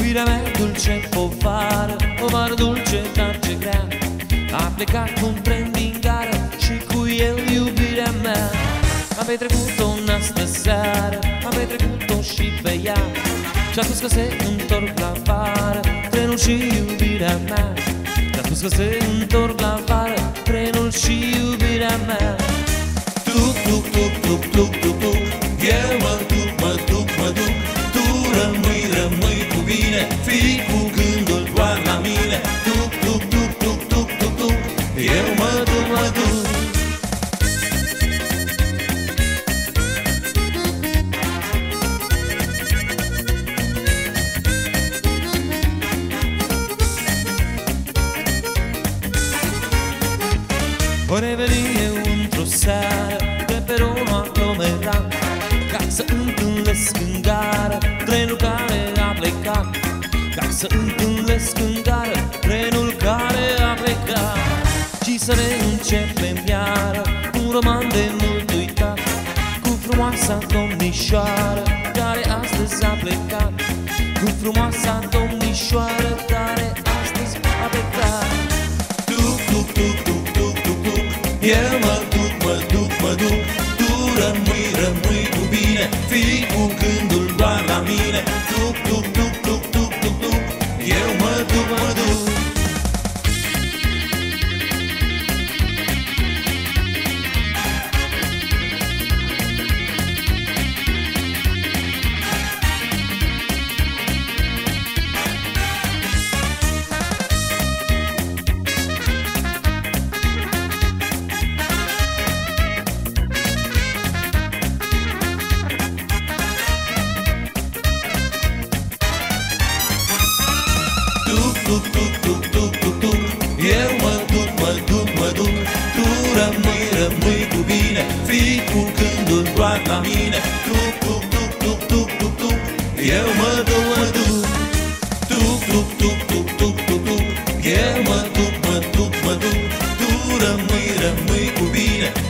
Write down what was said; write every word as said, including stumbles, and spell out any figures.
Iubirea mea dulce povară, povară dulce, dar ce grea. A plecat cu un tren din gară și cu el iubirea mea. Am petrecut-o în astă seară, am petrecut-o și pe ea. Și-a spus că se întorc la vară trenul și iubirea mea. Și-a spus că se întorc la vară trenul și iubirea mea. Tuc, tuc, tuc, tuc, tuc, tuc, tuc, eu mă duc, mă duc, mă duc. Tu rămâi, rămâi cu bine, fii cu gândul doar la mine. Tuc, tuc, tuc, tuc, tuc, tuc, tuc, eu mă duc, mă duc. O reveni eu într-o seară pe peronul aglomerat, ca să întâlnesc în gară trenul care a plecat. Ca să întâlnesc în gară trenul care a plecat. Și să reîncepem iară un roman de mult uitat, cu frumoasa domnișoară care astăzi a plecat. Cu frumoasa domnișoară care astăzi a plecat. Tuc, tuc, tuc, tuc, tuc, tuc, tuc, eu mă duc, mă duc, mă duc. Tu rămâi, rămâi cu bine, fii cu gândul doar la mine. Tuc, tuc, tuc, tuc, tuc, tuc, tuc, eu mă duc, mă duc. Tuc, tuc, tuc, tuc, tuc, tuc, eu mă duc, mă duc, mă duc. Tu rămâi, rămâi cu bine, fii cu gândul doar la mine. Tuc, tuc, tuc, tuc, tuc, tuc, tuc, eu mă duc, mă duc. Tuc, tuc, tuc, tuc, tuc, tuc, tuc, eu mă duc, mă duc, mă duc. Tu rămâi, rămâi cu bine,